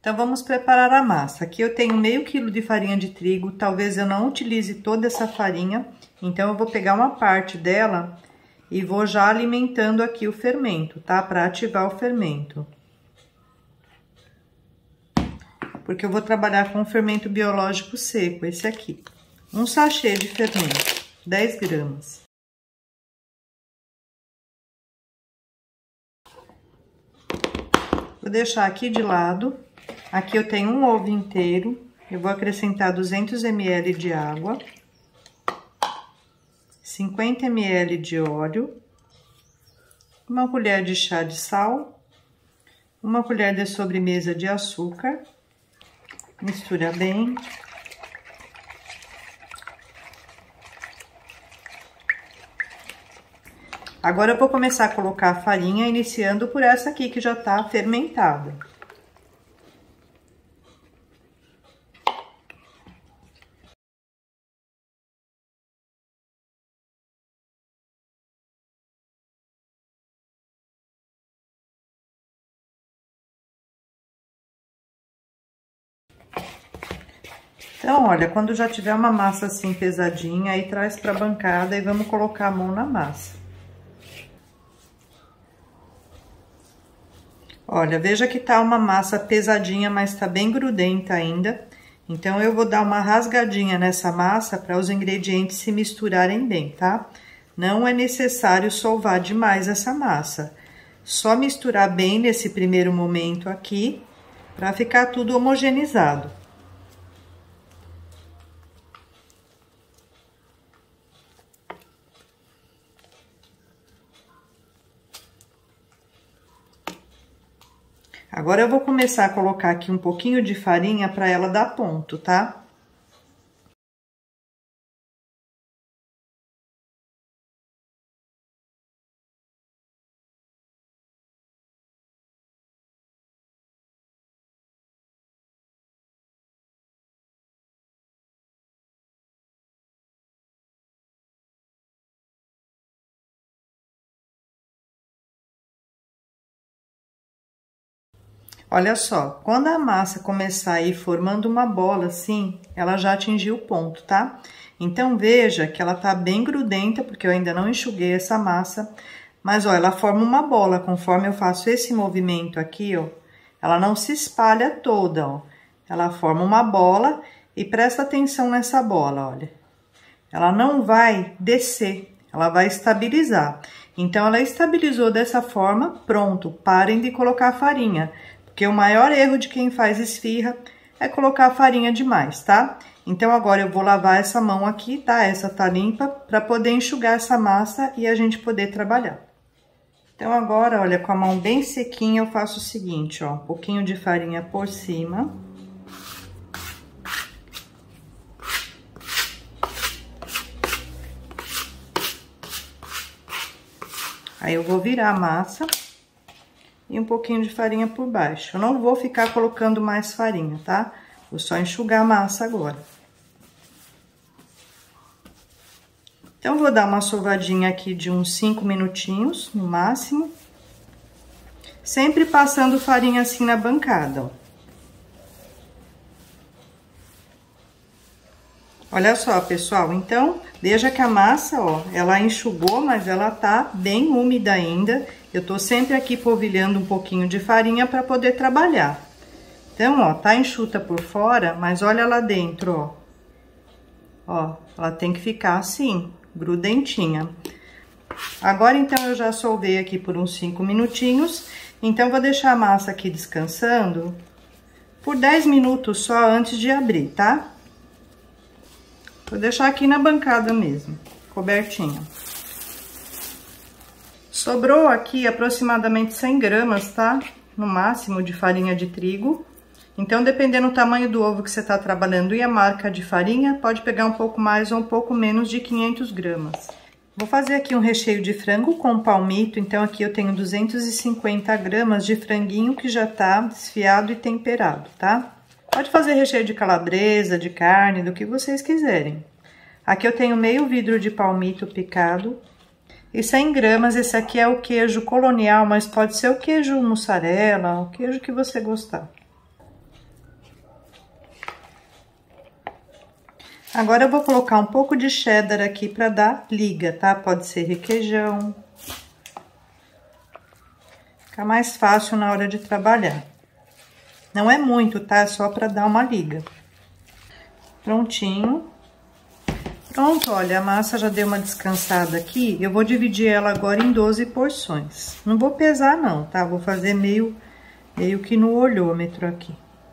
Então, vamos preparar a massa. Aqui eu tenho meio quilo de farinha de trigo, talvez eu não utilize toda essa farinha, então eu vou pegar uma parte dela e vou já alimentando aqui o fermento, tá? Para ativar o fermento. Porque eu vou trabalhar com fermento biológico seco, esse aqui. Um sachê de fermento, 10 gramas. Vou deixar aqui de lado. Aqui eu tenho um ovo inteiro. Eu vou acrescentar 200 ml de água. 50 ml de óleo. Uma colher de chá de sal. Uma colher de sobremesa de açúcar. Mistura bem. Agora eu vou começar a colocar a farinha, iniciando por essa aqui que já tá fermentada. Então, olha, quando já tiver uma massa assim pesadinha, aí traz pra bancada e vamos colocar a mão na massa. Olha, veja que tá uma massa pesadinha, mas tá bem grudenta ainda. Então, eu vou dar uma rasgadinha nessa massa para os ingredientes se misturarem bem, tá? Não é necessário solvar demais essa massa. Só misturar bem nesse primeiro momento aqui, para ficar tudo homogeneizado. Agora, eu vou começar a colocar aqui um pouquinho de farinha para ela dar ponto, tá? Olha só, quando a massa começar a ir formando uma bola assim, ela já atingiu o ponto, tá? Então, veja que ela tá bem grudenta, porque eu ainda não enxuguei essa massa. Mas, ó, ela forma uma bola, conforme eu faço esse movimento aqui, ó. Ela não se espalha toda, ó. Ela forma uma bola e presta atenção nessa bola, olha. Ela não vai descer, ela vai estabilizar. Então, ela estabilizou dessa forma, pronto, parem de colocar farinha. Porque o maior erro de quem faz esfirra é colocar farinha demais, tá? Então, agora eu vou lavar essa mão aqui, tá? Essa tá limpa, pra poder enxugar essa massa e a gente poder trabalhar. Então, agora, olha, com a mão bem sequinha, eu faço o seguinte, ó. Um pouquinho de farinha por cima. Aí, eu vou virar a massa. E um pouquinho de farinha por baixo. Eu não vou ficar colocando mais farinha, tá? Vou só enxugar a massa agora. Então, vou dar uma sovadinha aqui de uns 5 minutinhos, no máximo. Sempre passando farinha assim na bancada, ó. Olha só, pessoal, então, veja que a massa, ó, ela enxugou, mas ela tá bem úmida ainda. Eu tô sempre aqui polvilhando um pouquinho de farinha para poder trabalhar. Então, ó, tá enxuta por fora, mas olha lá dentro, ó. Ó, ela tem que ficar assim, grudentinha. Agora, então, eu já solvei aqui por uns 5 minutinhos. Então, vou deixar a massa aqui descansando por 10 minutos só antes de abrir, tá? Vou deixar aqui na bancada mesmo, cobertinha. Sobrou aqui aproximadamente 100 gramas, tá? No máximo de farinha de trigo. Então, dependendo do tamanho do ovo que você tá trabalhando e a marca de farinha, pode pegar um pouco mais ou um pouco menos de 500 gramas. Vou fazer aqui um recheio de frango com palmito. Então, aqui eu tenho 250 gramas de franguinho que já tá desfiado e temperado, tá? Pode fazer recheio de calabresa, de carne, do que vocês quiserem. Aqui eu tenho meio vidro de palmito picado. E 100 gramas, esse aqui é o queijo colonial, mas pode ser o queijo mussarela, o queijo que você gostar. Agora eu vou colocar um pouco de cheddar aqui para dar liga, tá? Pode ser requeijão. Fica mais fácil na hora de trabalhar. Não é muito, tá? É só para dar uma liga. Prontinho. Pronto, olha, a massa já deu uma descansada aqui. Eu vou dividir ela agora em 12 porções. Não vou pesar não, tá? Vou fazer meio que no olhômetro aqui.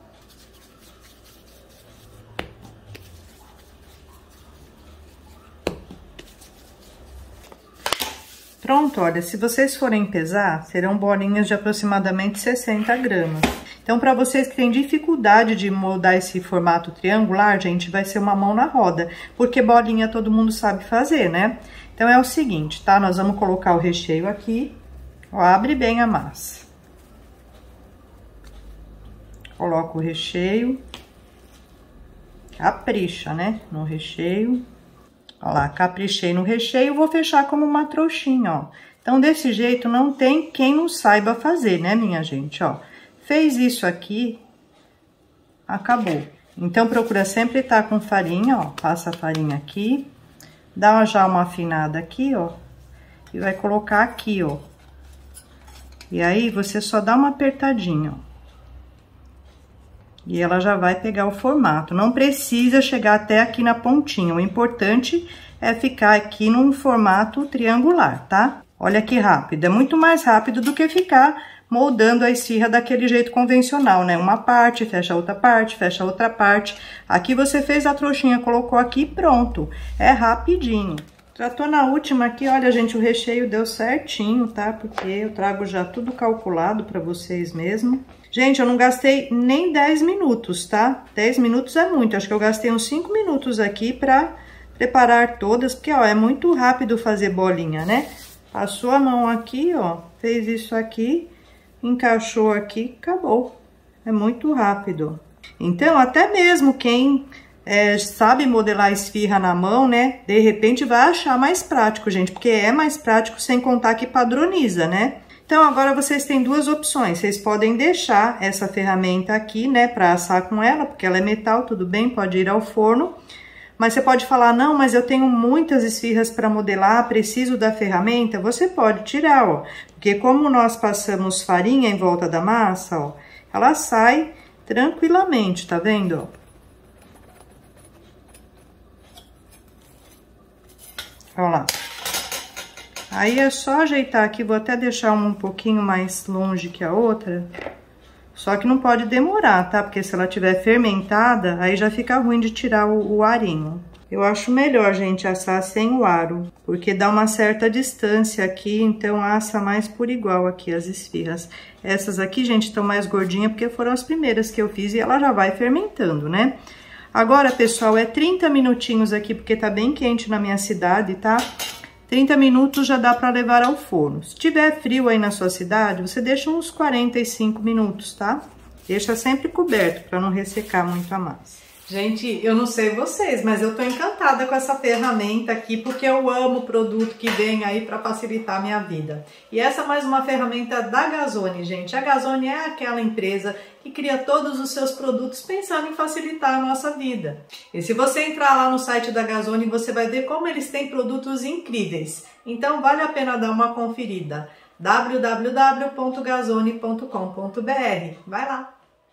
Pronto, olha, se vocês forem pesar, serão bolinhas de aproximadamente 60 gramas. Então, para vocês que têm dificuldade de moldar esse formato triangular, gente, vai ser uma mão na roda, porque bolinha todo mundo sabe fazer, né? Então, é o seguinte, tá? Nós vamos colocar o recheio aqui, ó, abre bem a massa. Coloca o recheio, capricha, né, no recheio. Ó lá, caprichei no recheio, vou fechar como uma trouxinha, ó. Então, desse jeito, não tem quem não saiba fazer, né, minha gente, ó. Fez isso aqui, acabou. Então, procura sempre estar com farinha, ó. Passa a farinha aqui, dá já uma afinada aqui, ó. E vai colocar aqui, ó. E aí, você só dá uma apertadinha, ó. E ela já vai pegar o formato. Não precisa chegar até aqui na pontinha. O importante é ficar aqui num formato triangular, tá? Olha que rápido. É muito mais rápido do que ficar moldando a esfirra daquele jeito convencional, né? Uma parte, fecha outra parte, fecha outra parte. Aqui você fez a trouxinha, colocou aqui, pronto. É rapidinho. Já tô na última aqui, olha, gente, o recheio deu certinho, tá? Porque eu trago já tudo calculado pra vocês mesmo. Gente, eu não gastei nem 10 minutos, tá? 10 minutos é muito, acho que eu gastei uns 5 minutos aqui pra preparar todas, porque, ó, é muito rápido fazer bolinha, né? Passou a mão aqui, ó, fez isso aqui, encaixou aqui, acabou. É muito rápido. Então, até mesmo quem sabe modelar esfirra na mão, né? De repente vai achar mais prático, gente, porque é mais prático sem contar que padroniza, né? Então, agora vocês têm duas opções. Vocês podem deixar essa ferramenta aqui, né, para assar com ela, porque ela é metal, tudo bem, pode ir ao forno. Mas você pode falar, não, mas eu tenho muitas esfirras para modelar, preciso da ferramenta. Você pode tirar, ó, porque como nós passamos farinha em volta da massa, ó, ela sai tranquilamente, tá vendo, ó? Olha lá. Aí é só ajeitar aqui, vou até deixar uma um pouquinho mais longe que a outra. Só que não pode demorar, tá? Porque se ela tiver fermentada, aí já fica ruim de tirar o arinho. Eu acho melhor, gente, assar sem o aro, porque dá uma certa distância aqui, então assa mais por igual aqui as esfirras. Essas aqui, gente, estão mais gordinhas porque foram as primeiras que eu fiz e ela já vai fermentando, né? Agora, pessoal, é 30 minutinhos aqui, porque tá bem quente na minha cidade, tá? 30 minutos já dá para levar ao forno. Se tiver frio aí na sua cidade, você deixa uns 45 minutos, tá? Deixa sempre coberto para não ressecar muito a massa. Gente, eu não sei vocês, mas eu tô encantada com essa ferramenta aqui, porque eu amo o produto que vem aí para facilitar a minha vida. E essa é mais uma ferramenta da Gazoni, gente. A Gazoni é aquela empresa que cria todos os seus produtos pensando em facilitar a nossa vida. E se você entrar lá no site da Gazoni, você vai ver como eles têm produtos incríveis. Então, vale a pena dar uma conferida. www.gazoni.com.br. Vai lá!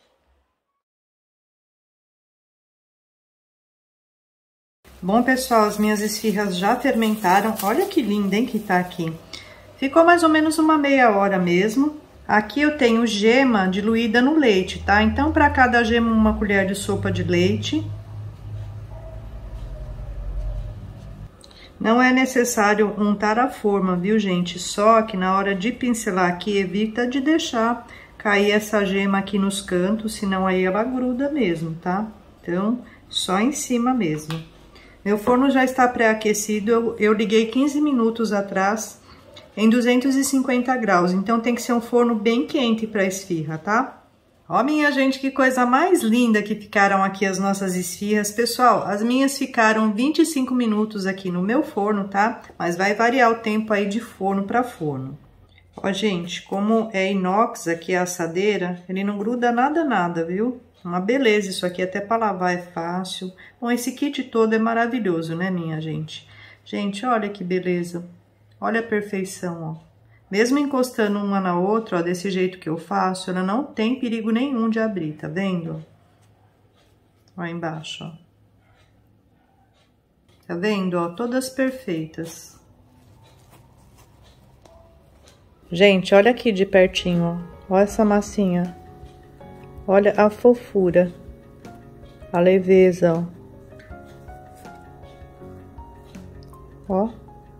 Bom, pessoal, as minhas esfirras já fermentaram. Olha que linda, hein, que tá aqui. Ficou mais ou menos uma meia hora mesmo. Aqui eu tenho gema diluída no leite, tá? Então, para cada gema, uma colher de sopa de leite. Não é necessário untar a forma, viu, gente? Só que na hora de pincelar aqui, evita de deixar cair essa gema aqui nos cantos, senão aí ela gruda mesmo, tá? Então, só em cima mesmo. Meu forno já está pré-aquecido, eu liguei 15 minutos atrás em 250 graus, então tem que ser um forno bem quente para esfirra, tá? Ó, minha gente, que coisa mais linda que ficaram aqui as nossas esfirras. Pessoal, as minhas ficaram 25 minutos aqui no meu forno, tá? Mas vai variar o tempo aí de forno para forno. Ó, gente, como é inox aqui a assadeira, ele não gruda nada, viu? Uma beleza, isso aqui até para lavar é fácil. Bom, esse kit todo é maravilhoso, né, minha gente? Gente, olha que beleza. Olha a perfeição, ó. Mesmo encostando uma na outra, ó, desse jeito que eu faço, ela não tem perigo nenhum de abrir, tá vendo? Ó, embaixo, ó. Tá vendo, ó? Todas perfeitas. Gente, olha aqui de pertinho, ó. Olha essa massinha. Olha a fofura. A leveza, ó. Ó.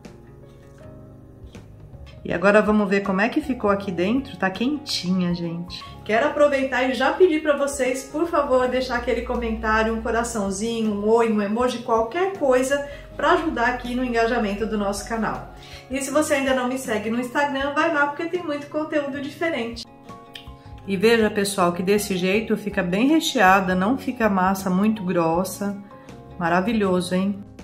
E agora vamos ver como é que ficou aqui dentro. Tá quentinha, gente. Quero aproveitar e já pedir para vocês, por favor, deixar aquele comentário, um coraçãozinho, um oi, um emoji, qualquer coisa para ajudar aqui no engajamento do nosso canal. E se você ainda não me segue no Instagram, vai lá porque tem muito conteúdo diferente. E veja, pessoal, que desse jeito fica bem recheada, não fica massa muito grossa. Maravilhoso, hein?